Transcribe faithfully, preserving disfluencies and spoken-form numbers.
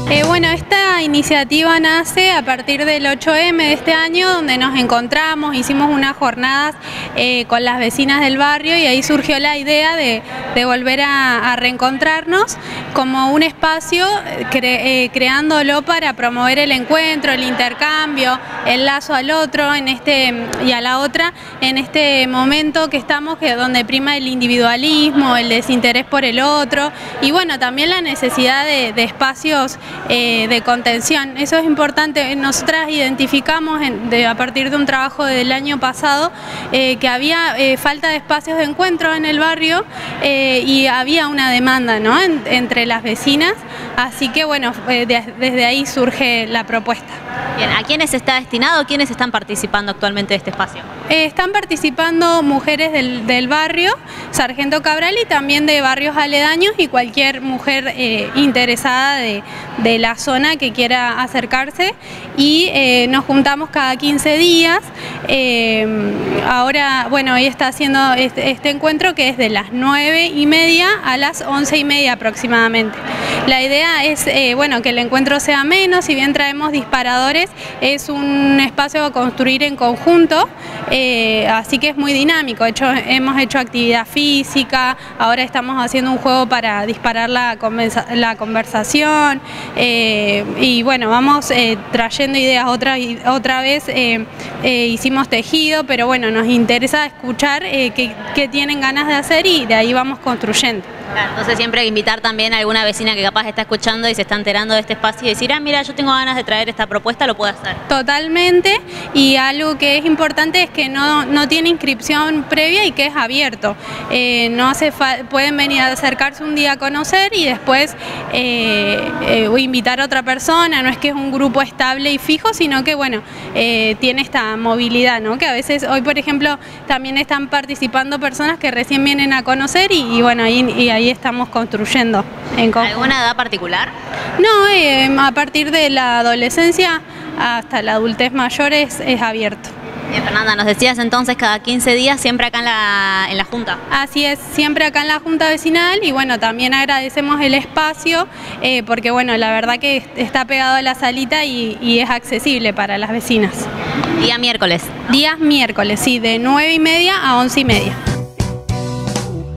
Eh, bueno, esta iniciativa nace a partir del ocho eme de este año, donde nos encontramos, hicimos unas jornadas eh, con las vecinas del barrio y ahí surgió la idea de, de volver a, a reencontrarnos como un espacio, cre, eh, creándolo para promover el encuentro, el intercambio, el lazo al otro en este, y a la otra en este momento que estamos, que donde prima el individualismo, el desinterés por el otro y bueno, también la necesidad de, de espacios Eh, de contención. Eso es importante. Nosotras identificamos en, de, a partir de un trabajo del año pasado eh, que había eh, falta de espacios de encuentro en el barrio eh, y había una demanda, ¿no?, en, entre las vecinas, así que bueno, eh, de, desde ahí surge la propuesta. Bien, ¿a quiénes está destinado? ¿Quiénes están participando actualmente de este espacio? Eh, están participando mujeres del, del barrio Sargento Cabral y también de barrios aledaños y cualquier mujer eh, interesada de, de la zona que quiera acercarse y eh, nos juntamos cada quince días. Eh, ahora, bueno, hoy está haciendo este, este encuentro que es de las nueve y media a las once y media aproximadamente. La idea es eh, bueno, que el encuentro sea menos, si bien traemos disparadores, es un espacio a construir en conjunto, eh, así que es muy dinámico. Hecho, hemos hecho actividad física, ahora estamos haciendo un juego para disparar la, conversa la conversación eh, y bueno, vamos eh, trayendo ideas. Otra, otra vez eh, eh, hicimos tejido, pero bueno, nos interesa escuchar eh, qué, qué tienen ganas de hacer y de ahí vamos construyendo. Claro, entonces siempre invitar también a alguna vecina que capaz está escuchando y se está enterando de este espacio y decir, ah, mira, yo tengo ganas de traer esta propuesta, lo puedo hacer. Totalmente, y algo que es importante es que no, no tiene inscripción previa y que es abierto. Eh, no hace pueden venir a acercarse un día a conocer y después eh, eh, invitar a otra persona, no es que es un grupo estable y fijo, sino que bueno, eh, tiene esta movilidad, ¿no?, que a veces, hoy por ejemplo, también están participando personas que recién vienen a conocer y, y bueno, ahí, y ahí estamos construyendo en conjunto. ¿Alguna edad particular? No, eh, a partir de la adolescencia hasta la adultez mayor es, es abierto. Bien, Fernanda, nos decías entonces cada quince días siempre acá en la, en la Junta. Así es, siempre acá en la Junta Vecinal y bueno, también agradecemos el espacio eh, porque bueno, la verdad que está pegado a la salita y, y es accesible para las vecinas. Día miércoles. Días miércoles, sí, de nueve y media a once y media.